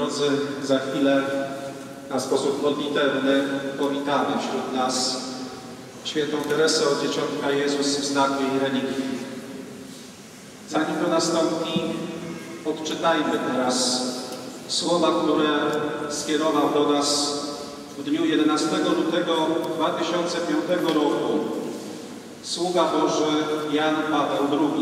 drodzy, za chwilę na sposób modlitewny powitamy wśród nas świętą Teresę od Dzieciątka Jezus w znak jej religii. Zanim to nastąpi, odczytajmy teraz słowa, które skierował do nas w dniu 11 lutego 2005 roku sługa Boży Jan Paweł II.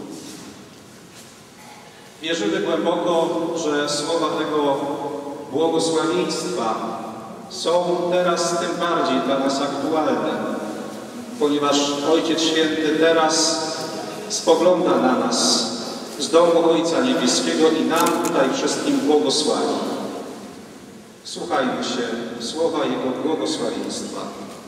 Wierzymy głęboko, że słowa tego błogosławieństwa są teraz tym bardziej dla nas aktualne, ponieważ Ojciec Święty teraz spogląda na nas z domu Ojca Niebieskiego i nam tutaj wszystkim błogosławi. Słuchajmy się słowa Jego błogosławieństwa.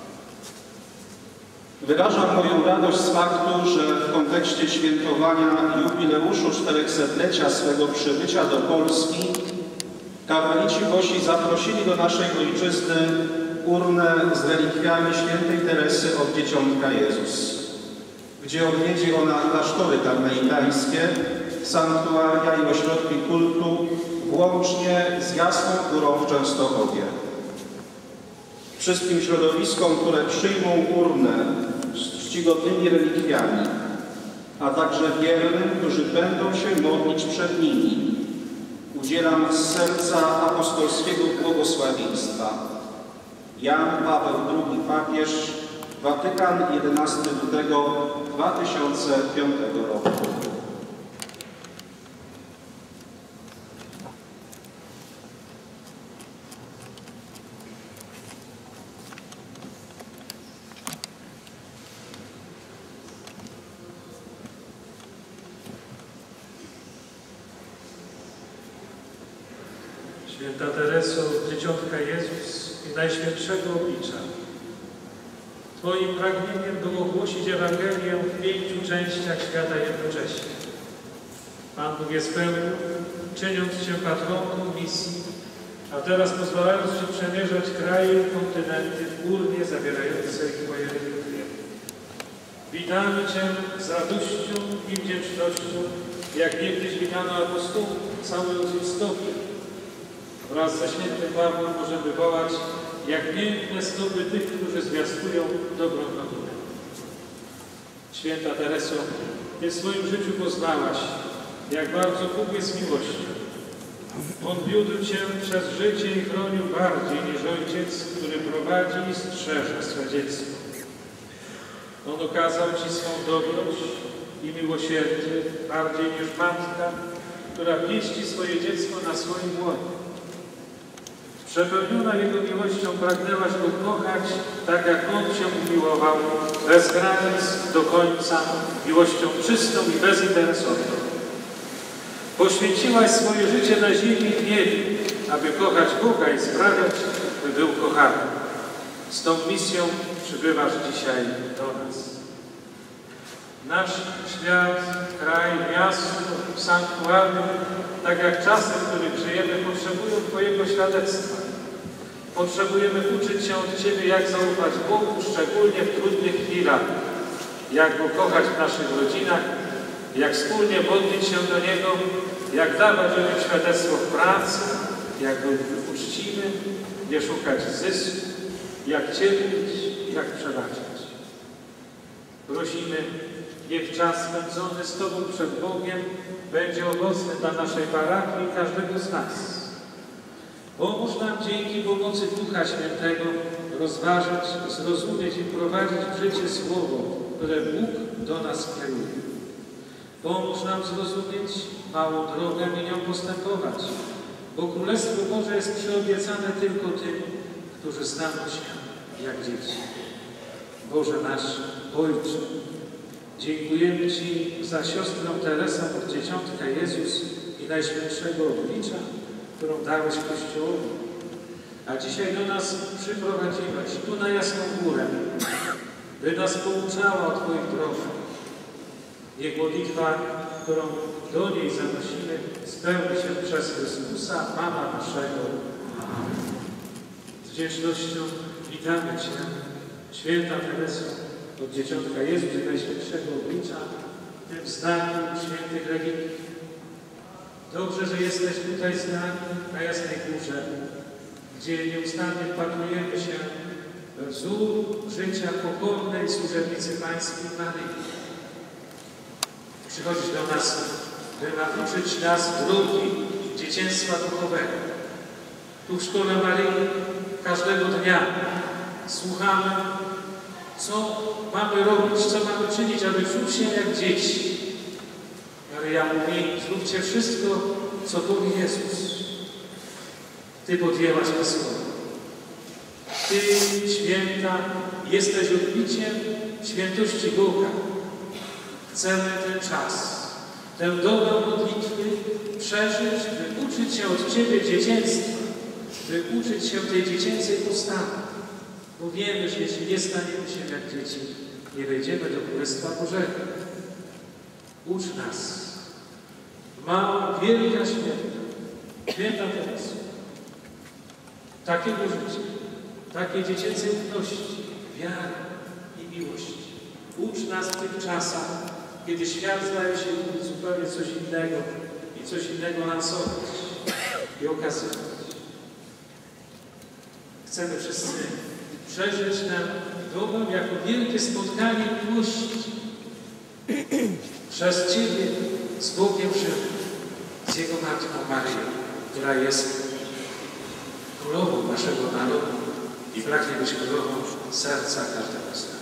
Wyrażam moją radość z faktu, że w kontekście świętowania jubileuszu 400-lecia swego przybycia do Polski karmelici Bosi zaprosili do naszej ojczyzny urnę z relikwiami świętej Teresy od Dzieciątka Jezus, gdzie odwiedzi ona klasztory karmelitańskie, sanktuaria i ośrodki kultu, włącznie z Jasną Górą w Częstochowie. Wszystkim środowiskom, które przyjmą urnę z czcigodnymi relikwiami, a także wiernym, którzy będą się modlić przed nimi, udzielam z serca apostolskiego błogosławieństwa. Jan Paweł II, papież, Watykan, 11 lutego 2005 roku. Święta Tereso, Dzieciątka Jezus i Najświętszego Oblicza. Twoim pragnieniem było głosić Ewangelię w 5 częściach świata jednocześnie. Pan Bóg je spełnił, czyniąc Cię patroną misji, a teraz pozwalając Ci przemierzać kraje i kontynenty w urnie zawierającej Twoje relikwie. Witamy Cię z radością i wdzięcznością, jak niegdyś witano apostołów całej historii. Wraz ze świętym Pawłem możemy wołać, jak piękne stopy tych, którzy zwiastują dobrą nowinę. Święta Tereso, Ty w swoim życiu poznałaś, jak bardzo Bóg jest miłością. On wiódł Cię przez życie i chronił bardziej niż ojciec, który prowadzi i strzeże swe dziecko. On okazał Ci swą dobroć i miłosierdzie bardziej niż matka, która pieści swoje dziecko na swoim łonie. Przepełniona Jego miłością pragnęłaś Go kochać, tak jak On Cię umiłował, bez granic, do końca, miłością czystą i bezinteresowną. Poświęciłaś swoje życie na ziemi i w niebie, aby kochać Boga i sprawiać, by był kochany. Z tą misją przybywasz dzisiaj do nas. Nasz świat, kraj, miasto, sanktuarium, tak jak czasy, w których żyjemy, potrzebują Twojego świadectwa. Potrzebujemy uczyć się od Ciebie, jak zaufać Bogu, szczególnie w trudnych chwilach, jak Go kochać w naszych rodzinach, jak wspólnie modlić się do Niego, jak dawać o Nim świadectwo w pracy, jak być uczciwy, nie szukać zysku, jak cierpieć, jak przebaczać. Prosimy, niech czas spędzony z Tobą przed Bogiem będzie owocny dla naszej parafii i każdego z nas. Pomóż nam dzięki pomocy Ducha Świętego rozważać, zrozumieć i prowadzić w życie Słowo, które Bóg do nas kieruje. Pomóż nam zrozumieć małą drogę i nią postępować, bo Królestwo Boże jest przyobiecane tylko tym, którzy znają się jak dzieci. Boże nasz Ojcze, dziękujemy Ci za siostrę Teresę od Dzieciątka Jezus i Najświętszego Oblicza, którą dałeś Kościołowi, a dzisiaj do nas przyprowadziłeś tu na Jasną Górę, by nas pouczała o Twoich drogach. Niech modlitwa, którą do niej zanosimy, spełni się przez Chrystusa, Pana naszego. Z wdzięcznością witamy Cię, Święta Tereso, od Dzieciątka Jezus i Najświętszego Oblicza, w tym znaku świętych religii. Dobrze, że jesteś tutaj z nami na Jasnej Górze, gdzie nieustannie wpatrujemy się we wzór życia pokornej służebnicy Pańskiej Maryi. Przychodzisz do nas, by nauczyć nas drogi dzieciństwa duchowego. Tu w Szkole Maryi każdego dnia słuchamy, co mamy robić, co mamy czynić, aby czuć się jak dzieci. Maryja mówi, zróbcie wszystko, co powie Jezus. Ty podjęłaś to słowo. Ty, święta, jesteś odbiciem świętości Boga. Chcemy ten czas, tę dobę modlitwy przeżyć, by uczyć się od Ciebie dzieciństwa, by uczyć się tej dziecięcej postawy. Bo wiemy, że jeśli nie staniemy się jak dzieci, nie wejdziemy do Królestwa Bożego. Ucz nas. Mała, wielka święta teraz. Takiego życia, takiej dziecięcej ufności, wiary i miłości. Ucz nas w tych czasach, kiedy świat zdaje się mówić zupełnie coś innego i coś innego nam sowić i okazywać. Chcemy wszyscy przeżyć tę dobę jako wielkie spotkanie miłości przez Ciebie z Bogiem żywym, z Jego Matką Maryją, która jest królową naszego narodu i pragnie być królową serca każdego z nas.